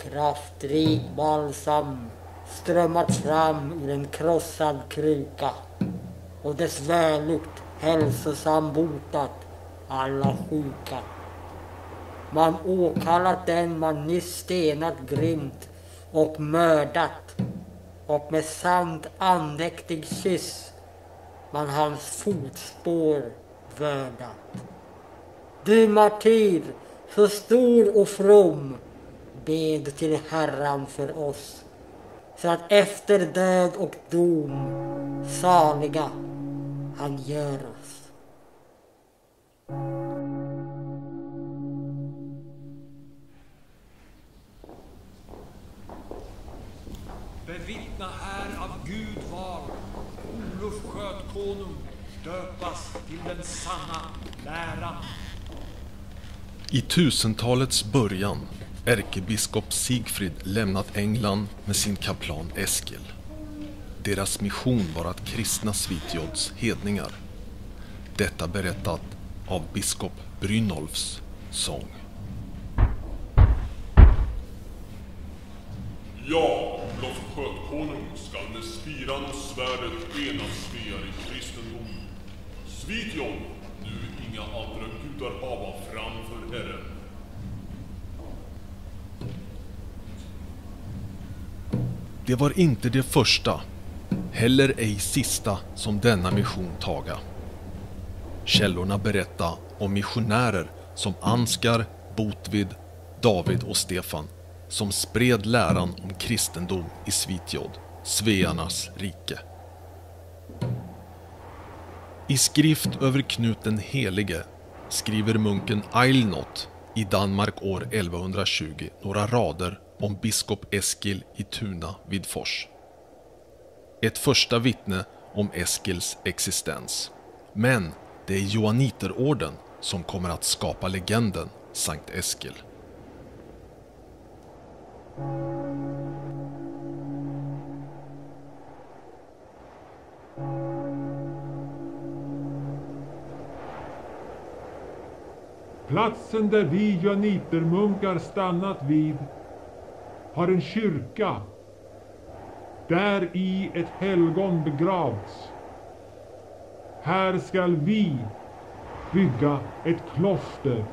Kraftrik balsam strömmat fram ur en krossad kruka, och dess vällukt hälsosam botat alla sjuka. Man åkallat den man nyss stenat grymt och mördat, och med sant andäktig kyss man hans fotspår vördat. Du martyr, så stor och from, bed till Herran för oss, så att efter död och dom saliga han gör oss. Bevittna här av Gud var Olof Skötkonung döpas till den sanna läran. I 1000-talets början ärkebiskop Sigfrid lämnat England med sin kaplan Eskil. Deras mission var att kristna Svitjods hedningar. Detta berättat av biskop Brynolfs sång. Ja, Olof Skötkonung skall med spiran och svärdet ena Svea i kristendom. Svitjod, nu inga andra gudar hava framför Herren. Det var inte det första, heller ej sista, som denna mission taga. Källorna berättar om missionärer som Ansgar, Botvid, David och Stefan, som spred läran om kristendom i Svitjod, Svearnas rike. I skrift över Knut den helige skriver munken Eilnot i Danmark år 1120 några rader om biskop Eskil i Tuna vid Fors. Ett första vittne om Eskils existens. Men det är Johanniterorden som kommer att skapa legenden Sankt Eskil. Platsen där vi johannitermunkar stannat vid har en kyrka, där i ett helgon begravts. Här skall vi bygga ett kloster.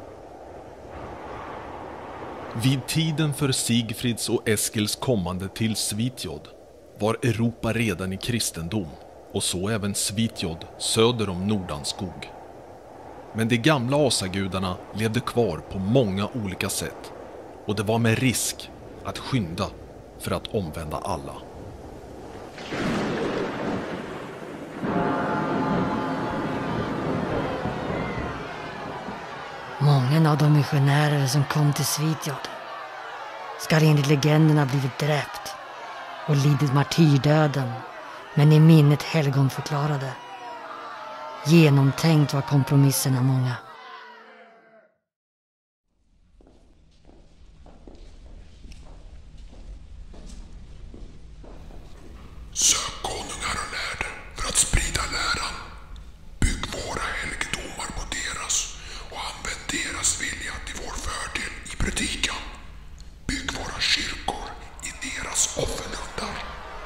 Vid tiden för Sigfrids och Eskils kommande till Svitjod var Europa redan i kristendom, och så även Svitjod söder om Nordanskog. Men de gamla asagudarna levde kvar på många olika sätt, och det var med risk att skynda för att omvända alla. Många av de missionärer som kom till Svitjod ska enligt legenderna blivit dräpt och lidit martyrdöden, men i minnet helgon förklarade. Genomtänkt var kompromisserna många. Sök konungar och lärde för att sprida läran. Bygg våra helgedomar på deras och använd deras vilja till vår fördel i predikan. Bygg våra kyrkor i deras offerlundar.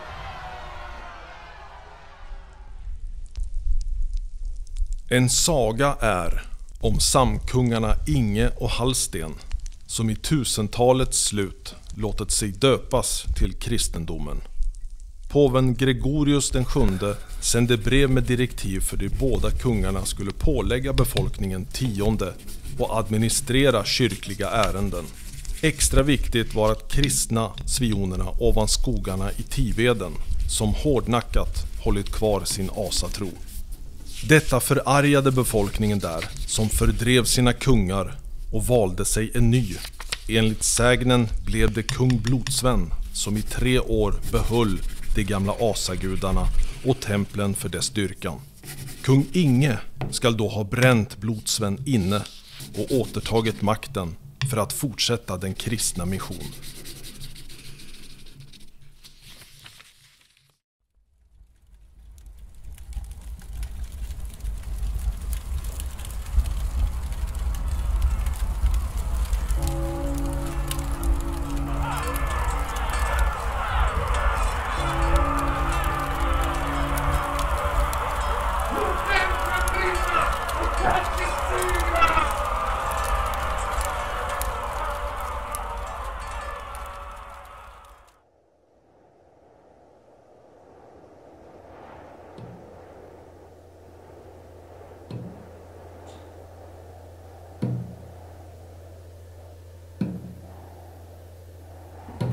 En saga är om samkungarna Inge och Hallsten som i 1000-talets slut låtit sig döpas till kristendomen. Påven Gregorius den sjunde sände brev med direktiv för de båda kungarna skulle pålägga befolkningen tionde och administrera kyrkliga ärenden. Extra viktigt var att kristna svionerna ovan skogarna i Tiveden som hårdnackat hållit kvar sin asatro. Detta förargade befolkningen där, som fördrev sina kungar och valde sig en ny. Enligt sägnen blev det kung Blodsven som i 3 år behöll de gamla asagudarna och templen för dess dyrkan. Kung Inge skall då ha bränt Blodsven inne och återtagit makten för att fortsätta den kristna mission.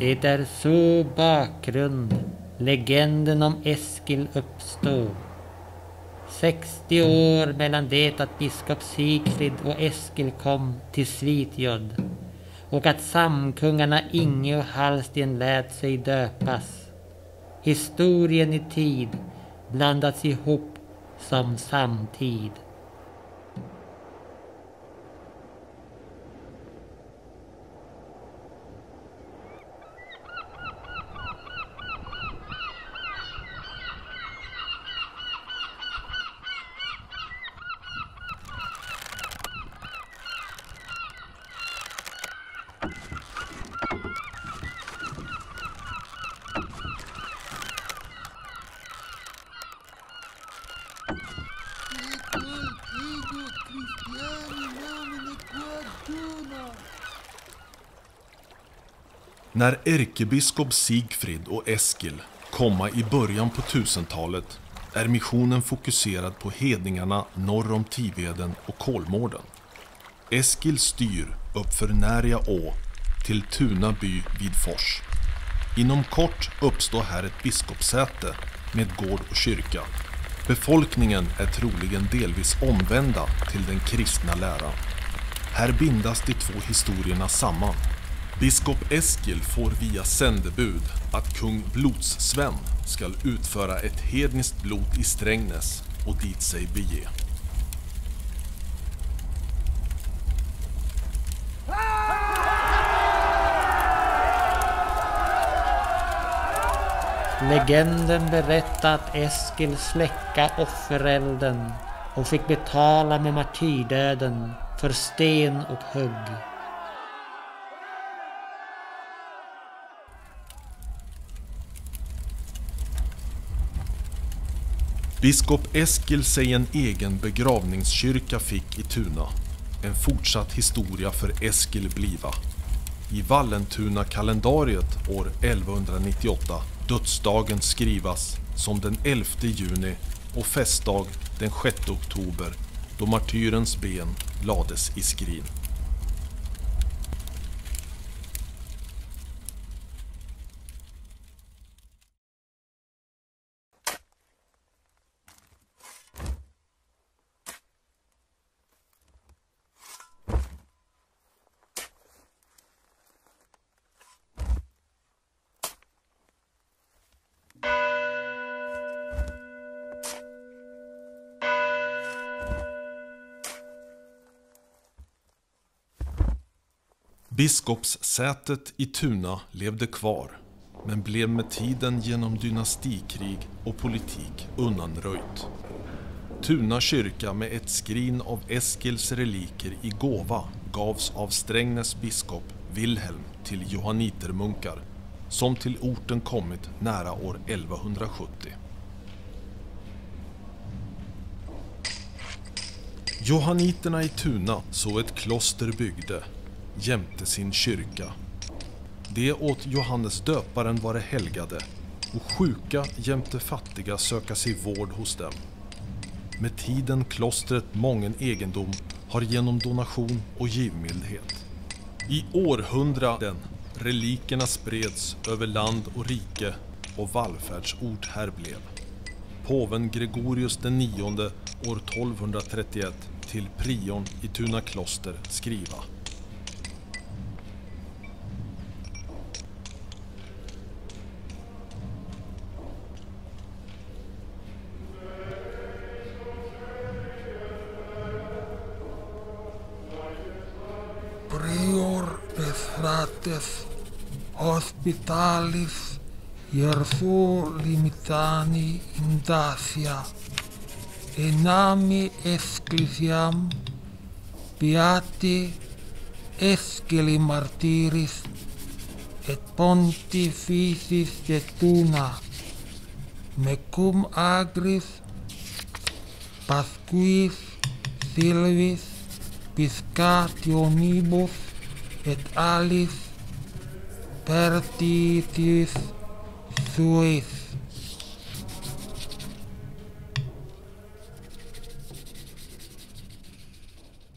Det är så bakgrund legenden om Eskil uppstod. 60 år mellan det att biskop Sigfrid och Eskil kom till Svitjod och att samkungarna Inge och Hallsten lät sig döpas. Historien i tid blandats ihop som samtid. När ärkebiskop Sigfrid och Eskil komma i början på 1000-talet är missionen fokuserad på hedningarna norr om Tiveden och Kolmården. Eskil styr upp för Näria å till Tuna by vid Fors. Inom kort uppstår här ett biskopssäte med gård och kyrka. Befolkningen är troligen delvis omvända till den kristna läran. Här bindas de två historierna samman. Biskop Eskil får via sändebud att kung Blodssven ska utföra ett hedniskt blot i Strängnäs och dit sig bege. Legenden berättar att Eskil släcka offerelden och fick betala med martyrdöden för sten och hugg. Biskop Eskil sig en egen begravningskyrka fick i Tuna. En fortsatt historia för Eskil bliva. I Vallentuna kalendariet år 1198 dödsdagen skrivas som den 11 juni och festdag den 6 oktober då martyrens ben lades i skrin. Biskopssätet i Tuna levde kvar, men blev med tiden genom dynastikrig och politik undanröjt. Tuna kyrka med ett skrin av Eskils reliker i gåva gavs av Strängnäs biskop Wilhelm till johannitermunkar, som till orten kommit nära år 1170. Johanniterna i Tuna så ett kloster byggde jämte sin kyrka. Det åt Johannes döparen var helgade och sjuka jämte fattiga söka sig vård hos dem. Med tiden klostret mången egendom har genom donation och givmildhet. I århundraden relikerna spreds över land och rike och vallfärdsort här blev. Påven Gregorius den 9:e år 1231 till prion i Tuna kloster skriva. Prior des frates hospitalis Jerusalemani in Dacia enami ecclesiam beati Eskili martyris et pontificis de Tuna mecum agris pasquis silvis piscationibus et alis pertitis suis.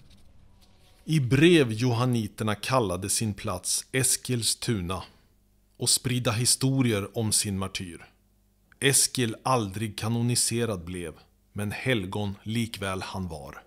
I brev johanniterna kallade sin plats Eskilstuna och sprida historier om sin martyr. Eskil aldrig kanoniserad blev, men helgon likväl han var.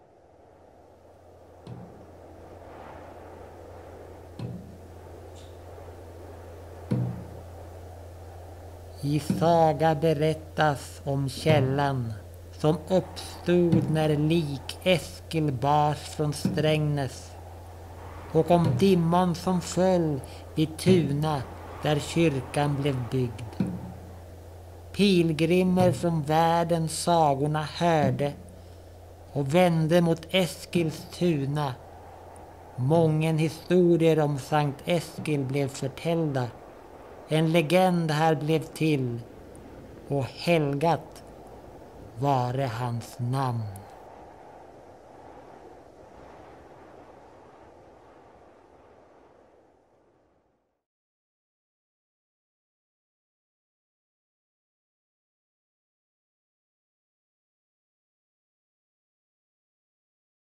I saga berättas om källan som uppstod när lik Eskil bars från Strängnäs, och om dimman som föll vid Tuna där kyrkan blev byggd. Pilgrimer från världen sagorna hörde och vände mot Eskils Tuna. Mången historier om Sankt Eskil blev förtällda. En legend här blev till, och helgat vare hans namn.